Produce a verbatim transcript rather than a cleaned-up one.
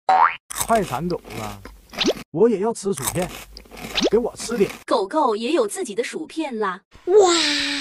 快闪狗子，我也要吃薯片，给我吃点。 狗狗也有自己的薯片啦。哇！